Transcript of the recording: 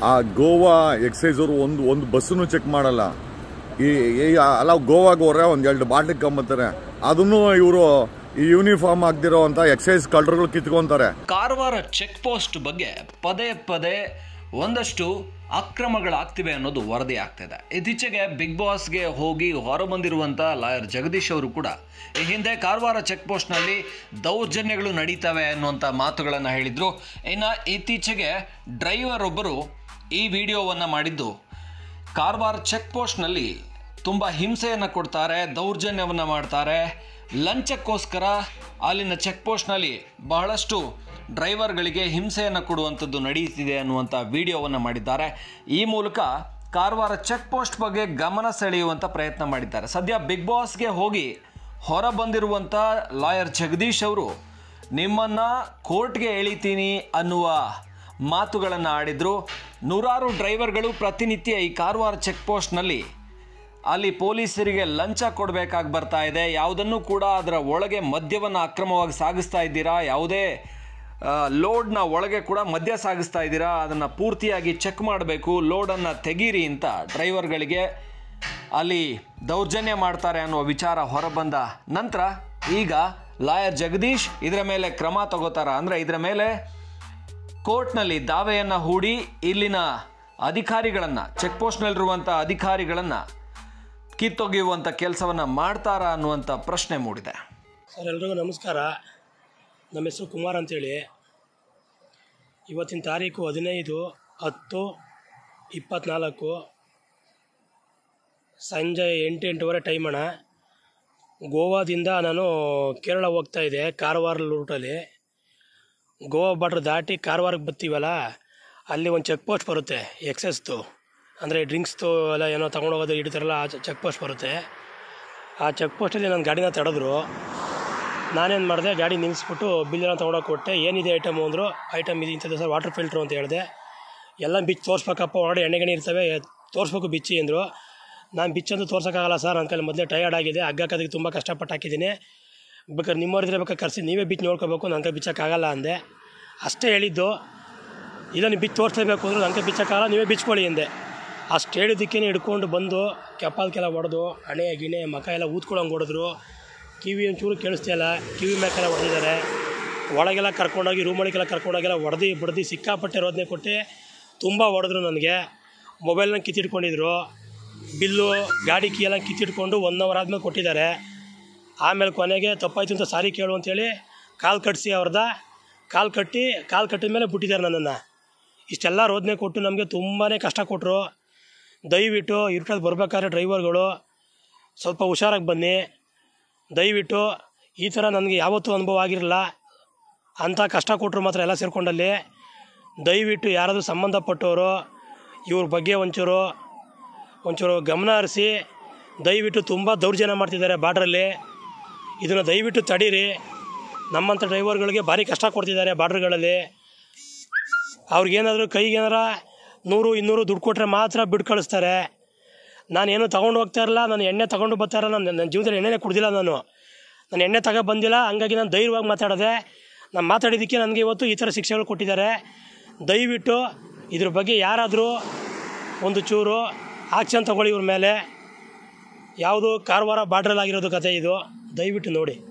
ಆ ಗೋವಾ ಎಕ್ಸೈಸ್ ಅವರು ಒಂದು ಬಸ್ಸನ್ನು ಚೆಕ್ ಮಾಡಲ್ಲ. ಅಲ್ಲ ಗೋವಾಗೆ ಹೋದ್ರೆ ಒಂದು 2 ಬಾಟ್ಲಿ ಕಂಬತ್ತಾರೆ, ಅದನ್ನು ಇವರು ಈ ಯೂನಿಫಾರ್ಮ್ ಆಗದಿರೋ ಅಂತ ಎಕ್ಸೈಸ್ ಕಳ್ಳರುಗಳು ಕಿತ್ಕೊಂತಾರೆ. ಕಾರವಾರ ಚೆಕ್ ಪೋಸ್ಟ್ ಬಗ್ಗೆ ಪದೇ ಪದೇ ಒಂದಷ್ಟು ಅಕ್ರಮಗಳಾಗ್ತಿವೆ ಅನ್ನೋದು ವರದಿ ಆಗ್ತಿದೆ. ಇತ್ತೀಚೆಗೆ ಬಿಗ್ ಬಾಸ್ಗೆ ಹೋಗಿ ಹೊರಬಂದಿರುವಂಥ ಲಾಯರ್ ಜಗದೀಶ್ ಅವರು ಕೂಡ ಈ ಹಿಂದೆ ಕಾರವಾರ ಚೆಕ್ ಪೋಸ್ಟ್ನಲ್ಲಿ ದೌರ್ಜನ್ಯಗಳು ನಡೀತವೆ ಅನ್ನುವಂಥ ಮಾತುಗಳನ್ನು ಹೇಳಿದರು. ಇನ್ನು ಇತ್ತೀಚೆಗೆ ಡ್ರೈವರ್ ಒಬ್ಬರು ಈ ವಿಡಿಯೋವನ್ನು ಮಾಡಿದ್ದು ಕಾರವಾರ ಚೆಕ್ ಪೋಸ್ಟ್ನಲ್ಲಿ ತುಂಬ ಹಿಂಸೆಯನ್ನು ಕೊಡ್ತಾರೆ, ದೌರ್ಜನ್ಯವನ್ನು ಮಾಡ್ತಾರೆ, ಲಂಚಕ್ಕೋಸ್ಕರ ಅಲ್ಲಿನ ಚೆಕ್ ಪೋಸ್ಟ್ನಲ್ಲಿ ಬಹಳಷ್ಟು ಡ್ರೈವರ್ಗಳಿಗೆ ಹಿಂಸೆಯನ್ನು ಕೊಡುವಂಥದ್ದು ನಡೆಯುತ್ತಿದೆ ಅನ್ನುವಂಥ ವಿಡಿಯೋವನ್ನು ಮಾಡಿದ್ದಾರೆ. ಈ ಮೂಲಕ ಕಾರವಾರ ಚೆಕ್ ಪೋಸ್ಟ್ ಬಗ್ಗೆ ಗಮನ ಸೆಳೆಯುವಂಥ ಪ್ರಯತ್ನ ಮಾಡಿದ್ದಾರೆ. ಸದ್ಯ ಬಿಗ್ ಬಾಸ್ಗೆ ಹೋಗಿ ಹೊರ ಬಂದಿರುವಂಥ ಲಾಯರ್ ಜಗದೀಶ್ ಅವರು ನಿಮ್ಮನ್ನು ಕೋರ್ಟ್ಗೆ ಎಳಿತೀನಿ ಅನ್ನುವ ಮಾತುಗಳನ್ನು ಆಡಿದರು. ನೂರಾರು ಡ್ರೈವರ್ಗಳು ಪ್ರತಿನಿತ್ಯ ಈ ಕಾರವಾರ ಚೆಕ್ ಪೋಸ್ಟ್ನಲ್ಲಿ ಅಲ್ಲಿ ಪೊಲೀಸರಿಗೆ ಲಂಚ ಕೊಡಬೇಕಾಗಿ ಬರ್ತಾ ಇದೆ. ಯಾವುದನ್ನು ಕೂಡ ಅದರ ಒಳಗೆ ಮದ್ಯವನ್ನು ಅಕ್ರಮವಾಗಿ ಸಾಗಿಸ್ತಾ ಇದ್ದೀರಾ, ಯಾವುದೇ ಲೋಡ್ನ ಒಳಗೆ ಕೂಡ ಮದ್ಯ ಸಾಗಿಸ್ತಾ ಇದ್ದೀರಾ, ಅದನ್ನು ಪೂರ್ತಿಯಾಗಿ ಚೆಕ್ ಮಾಡಬೇಕು, ಲೋಡನ್ನು ತೆಗೀರಿ ಅಂತ ಡ್ರೈವರ್ಗಳಿಗೆ ಅಲ್ಲಿ ದೌರ್ಜನ್ಯ ಮಾಡ್ತಾರೆ ಅನ್ನೋ ವಿಚಾರ ಹೊರಬಂದ ನಂತರ ಈಗ ಲಾಯರ್ ಜಗದೀಶ್ ಇದರ ಮೇಲೆ ಕ್ರಮ ತಗೋತಾರ, ಅಂದರೆ ಇದರ ಮೇಲೆ ಕೋರ್ಟ್ನಲ್ಲಿ ದಾವೆಯನ್ನು ಹೂಡಿ ಇಲ್ಲಿನ ಅಧಿಕಾರಿಗಳನ್ನು, ಚೆಕ್ ಪೋಸ್ಟ್ನಲ್ಲಿರುವಂಥ ಅಧಿಕಾರಿಗಳನ್ನು ಕಿತ್ತೊಗೆಯುವಂಥ ಕೆಲಸವನ್ನು ಮಾಡ್ತಾರಾ ಅನ್ನುವಂಥ ಪ್ರಶ್ನೆ ಮೂಡಿದೆ. ಸರ್, ಎಲ್ರಿಗೂ ನಮಸ್ಕಾರ. ನಮ್ಮ ಹೆಸರು ಕುಮಾರ್ ಅಂತೇಳಿ. ಇವತ್ತಿನ ತಾರೀಕು 15/10/24 ಸಂಜೆ 8-8:15 ಟೈಮ್ ಅಣ್ಣ. ಗೋವಾದಿಂದ ನಾನು ಕೇರಳ ಹೋಗ್ತಾ ಇದ್ದೆ, ಕಾರವಾರ ರೂಟಲ್ಲಿ. ಗೋವಾ ಬಾರ್ಡ್ರ್ ದಾಟಿ ಕಾರವಾರಕ್ಕೆ ಬರ್ತೀವಲ್ಲ, ಅಲ್ಲಿ ಒಂದು ಚೆಕ್ ಪೋಸ್ಟ್ ಬರುತ್ತೆ ಎಕ್ಸೈಸ್ದು, ಅಂದರೆ ಡ್ರಿಂಕ್ಸ್ದು ಎಲ್ಲ ಏನೋ ತೊಗೊಂಡೋಗೋದು ಹಿಡಿತಾರಲ್ಲ, ಆ ಚೆಕ್ ಪೋಸ್ಟ್ ಬರುತ್ತೆ. ಆ ಚೆಕ್ ಪೋಸ್ಟಲ್ಲಿ ನನ್ನ ಗಾಡಿನ ತಡೆದ್ರು. ನಾನೇನು ಮಾಡಿದೆ, ಗಾಡಿ ನಿಲ್ಲಿಸ್ಬಿಟ್ಟು ಬಿಲ್ಲನ್ನು ತೊಗೊಂಡೋಗಿ ಕೊಟ್ಟೆ. ಏನಿದೆ ಐಟಮು ಅಂದರು. ಐಟಮ್ ಇದು ಇಂಥದ್ದು ಸರ್, ವಾಟರ್ ಫಿಲ್ಟ್ರು ಅಂತ ಹೇಳಿದೆ. ಎಲ್ಲ ಬಿಚ್ಚಿ ತೋರಿಸ್ಬೇಕಪ್ಪ, ಹೊರಗಡೆ ಎಣ್ಣೆಗಣಿ ಇರ್ತವೆ, ತೋರಿಸ್ಬೇಕು ಬಿಚ್ಚಿ ಅಂದರು. ನಾನು ಬಿಚ್ಚಂದು ತೋರ್ಸೋಕ್ಕಾಗಲ್ಲ ಸರ್, ನನ್ನ ಕೈಲಿ ಮೊದಲೇ ಟಯರ್ಡ್ ಆಗಿದೆ, ಹಗ್ಗಕ್ಕೆ ತುಂಬ ಕಷ್ಟಪಟ್ಟು ಹಾಕಿದ್ದೀನಿ, ಬೇಕಾದ್ರೆ ನಿಮ್ಮವ್ರಿದ್ರೆ ಬೇಕಾದ್ರೆ ಕರೆಸಿ ನೀವೇ ಬಿಚ್ಚಿ ನೋಡ್ಕೋಬೇಕು, ನನ್ನ ಕೈ ಬಿಚ್ಚೋಕ್ಕಾಗಲ್ಲ ಅಂದೆ. ಅಷ್ಟೇ ಹೇಳಿದ್ದು. ಇಲ್ಲ ನೀವು ಬಿಚ್ಚಿ ತೋರಿಸ್ಲೇಬೇಕು ಅಂದರು, ನನ್ನ ಕೈ ಬಿಚ್ಚೋಕ್ಕಾಗಲ್ಲ, ನೀವೇ ಬಿಚ್ಕೊಳ್ಳಿ ಅಂದೆ. ಅಷ್ಟು ಹೇಳಿದ್ದಕ್ಕೇ ಹಿಡ್ಕೊಂಡು ಬಂದು ಕೆಪಾಲ್ಕೆಲ್ಲ ಹೊಡೆದು, ಹಣೆ ಗಿಣೆ ಮಕ ಎಲ್ಲ ಊದ್ಕೊಳ್ಳೋಂಗೆ ಹೊಡೆದ್ರು. ಕಿವಿ ಒಂಚೂರು ಕೇಳಿಸ್ತಿಲ್ಲ, ಕಿವಿ ಮ್ಯಾಕೆಲ್ಲ ಹೊಡೆದಿದ್ದಾರೆ. ಒಳಗೆಲ್ಲ ಕರ್ಕೊಂಡೋಗಿ ರೂಮೊಳಗೆಲ್ಲ ಕರ್ಕೊಂಡೋಗೆಲ್ಲ ಹೊಡೆದು ಸಿಕ್ಕಾಪಟ್ಟೆ ರೋದನೆ ಕೊಟ್ಟು ತುಂಬ ಹೊಡೆದ್ರು. ನನಗೆ ಮೊಬೈಲ್ನ ಕಿತ್ತಿಟ್ಕೊಂಡಿದ್ರು, ಬಿಲ್ಲು ಗಾಡಿ ಕೀ ಎಲ್ಲ ಕಿತ್ತಿಟ್ಕೊಂಡು 1 ಅವರ್ ಆದಮೇಲೆ ಕೊಟ್ಟಿದ್ದಾರೆ. ಆಮೇಲೆ ಕೊನೆಗೆ ತಪ್ಪಾಯ್ತು ಅಂತ ಸಾರಿ ಕೇಳು ಅಂತೇಳಿ ಕಾಲು ಕಟ್ಟಿದ ಮೇಲೆ ಬಿಟ್ಟಿದ್ದಾರೆ ನನ್ನನ್ನು. ಇಷ್ಟೆಲ್ಲ ರೋದನೆ ಕೊಟ್ಟು ನಮಗೆ ತುಂಬಾ ಕಷ್ಟ ಕೊಟ್ಟರು. ದಯವಿಟ್ಟು ಇರ್ಕಲ್ಲಿ ಬರ್ಬೇಕಾದ್ರೆ ಡ್ರೈವರ್ಗಳು ಸ್ವಲ್ಪ ಹುಷಾರಾಗಿ ಬನ್ನಿ. ದಯವಿಟ್ಟು ಈ ಥರ ನನಗೆ ಯಾವತ್ತೂ ಅನುಭವ ಆಗಿರಲಿಲ್ಲ, ಅಂಥ ಕಷ್ಟ ಕೊಟ್ಟರು ಮಾತ್ರ ಎಲ್ಲ ಸೇರ್ಕೊಂಡಲ್ಲಿ. ದಯವಿಟ್ಟು ಯಾರಾದರೂ ಸಂಬಂಧಪಟ್ಟವರು ಇವ್ರ ಬಗ್ಗೆ ಒಂಚೂರು ಗಮನ ಹರಿಸಿ. ದಯವಿಟ್ಟು ತುಂಬ ದೌರ್ಜನ್ಯ ಮಾಡ್ತಿದ್ದಾರೆ ಬಾರ್ಡ್ರಲ್ಲಿ. ಇದನ್ನು ದಯವಿಟ್ಟು ತಡೀರಿ. ನಮ್ಮಂಥ ಡ್ರೈವರ್ಗಳಿಗೆ ಭಾರಿ ಕಷ್ಟ ಕೊಡ್ತಿದ್ದಾರೆ ಬಾರ್ಡ್ರ್ಗಳಲ್ಲಿ. ಅವ್ರಿಗೇನಾದರೂ ಕೈಗೇನಾರ 100-200 ದುಡ್ಡು ಕೊಟ್ಟರೆ ಮಾತ್ರ ಬಿಟ್ಟು ಕಳಿಸ್ತಾರೆ. ನಾನೇನು ತೊಗೊಂಡು ಹೋಗ್ತಾ ಇರಲ್ಲ, ನಾನು ಎಣ್ಣೆ ತೊಗೊಂಡು ಬರ್ತಾ ಇರಲ್ಲ, ನನ್ನ ಜೀವನದಲ್ಲಿ ಎಣ್ಣೆನೇ ಕುಡ್ದಿಲ್ಲ. ನಾನು ಎಣ್ಣೆ ಬಂದಿಲ್ಲ. ಹಂಗಾಗಿ ನಾನು ಧೈರ್ಯವಾಗಿ ಮಾತಾಡಿದೆ. ನಾನು ಮಾತಾಡಿದ್ದಕ್ಕೆ ನನಗೆ ಇವತ್ತು ಈ ಥರ ಶಿಕ್ಷೆಗಳು ಕೊಟ್ಟಿದ್ದಾರೆ. ದಯವಿಟ್ಟು ಇದ್ರ ಬಗ್ಗೆ ಯಾರಾದರೂ ಒಂದು ಚೂರು ಆಕ್ಷನ್ ತಗೊಳ್ಳಿ ಇವ್ರ ಮೇಲೆ. ಯಾವುದು ಕಾರವಾರ ಬಾರ್ಡ್ರಲ್ಲಾಗಿರೋದು ಕತೆ ಇದು, ದಯವಿಟ್ಟು ನೋಡಿ.